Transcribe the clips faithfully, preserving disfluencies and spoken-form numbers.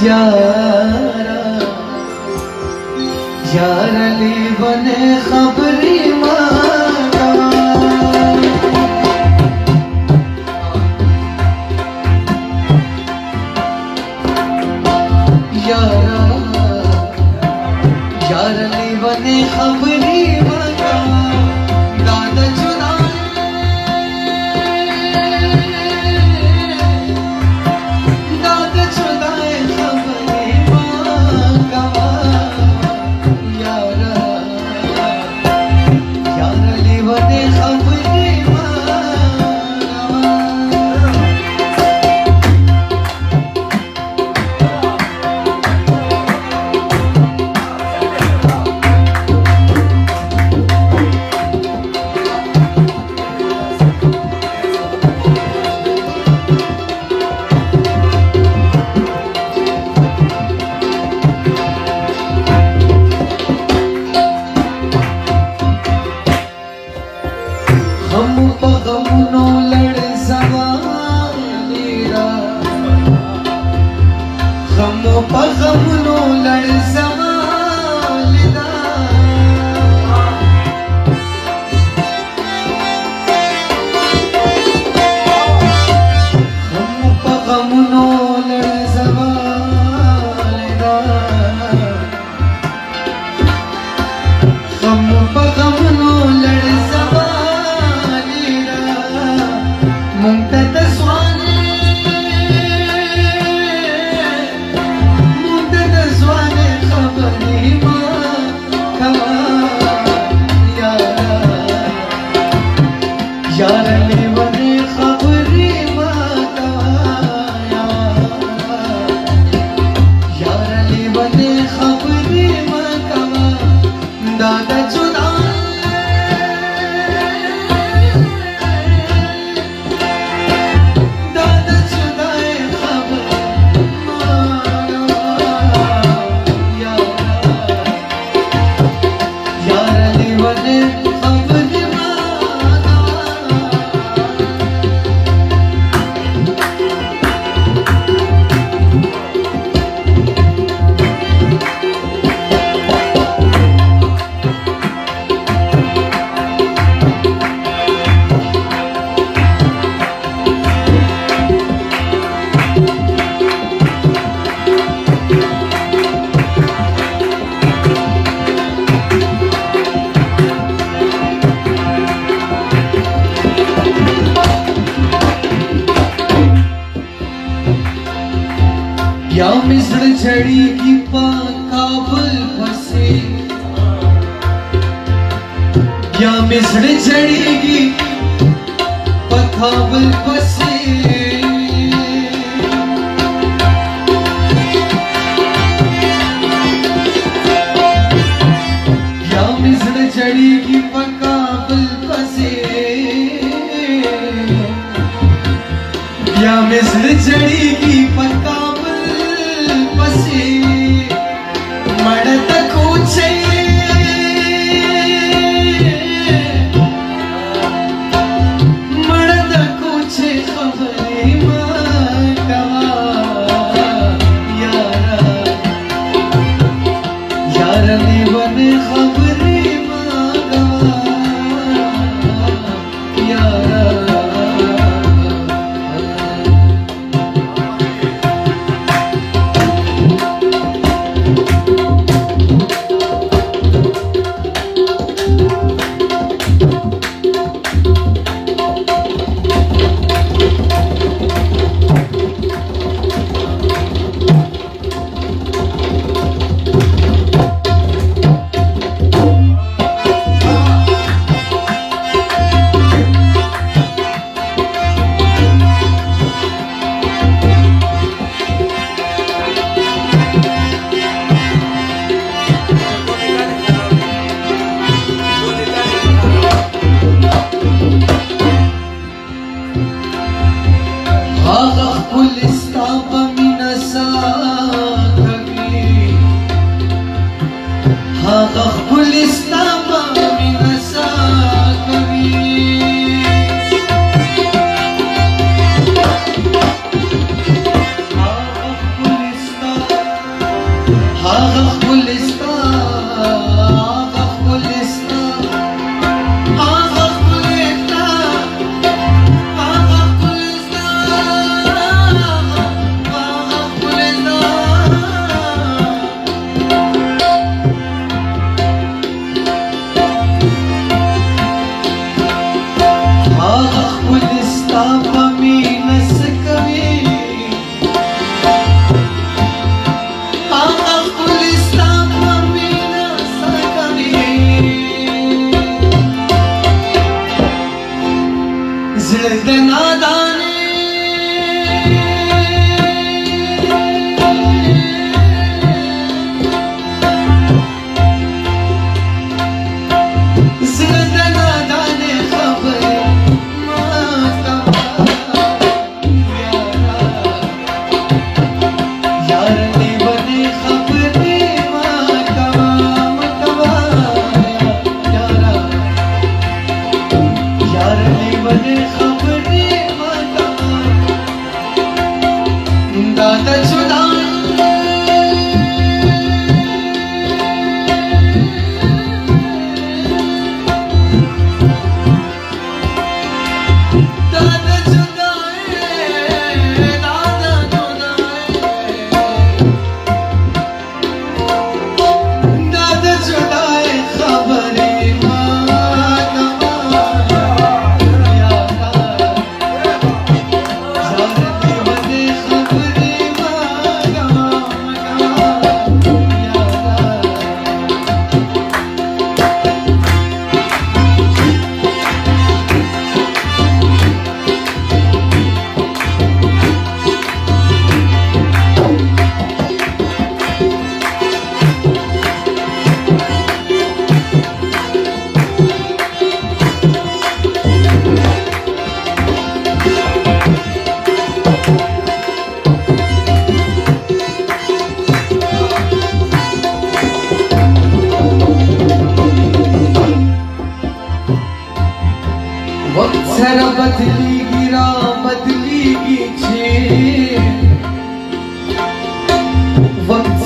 यारा यार अली बने खबरी मांगा यारा यार अली बने खबरी मांगा दादा चुना दादा चुनाए खबरी मांगा यारा यार अली बने खबरी हम पगमनो लड़ सवालेरा हम पगमनो लड़ सवालेरा हम पगमनो लड़ सवालेरा हम पगमनो लड़ मुंतद स्वाने मुंतद स्वाने खबरी मांगा यारा यार अली बने खबरी मांगा यार अली बने खबरी मांगा दादा चुना या मिस्र छड़ी की काबुल फंसे या मिस्र छड़ी की काबुल फंसे या मिस्र छड़ी की काबुल फंसे या मिस्र छड़ी की मर्द कुछे मर्द कुछे खबरी मांगा यारा यार अली बने खबरी मांगा यारा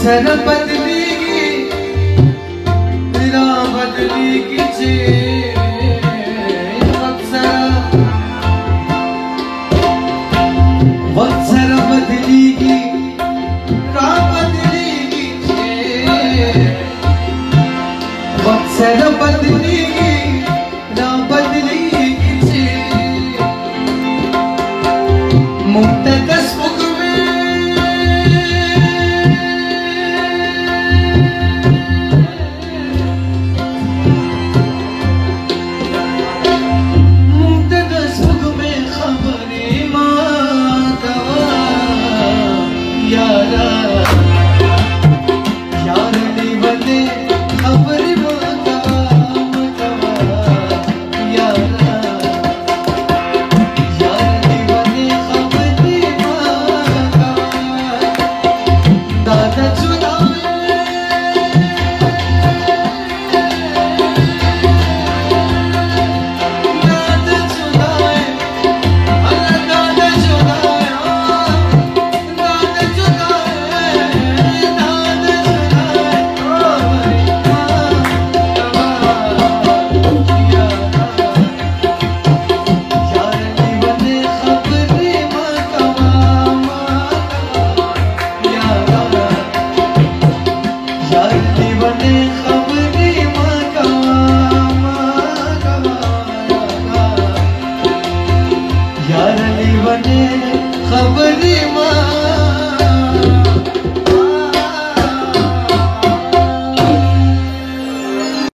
वत्सर बदलेगी राह बदलेगी जे वत्सर वत्सर बदलेगी राह बदलेगी जे वत्सर बदलेगी राह बदलेगी जे मुक्त कसमुख खबरी माँ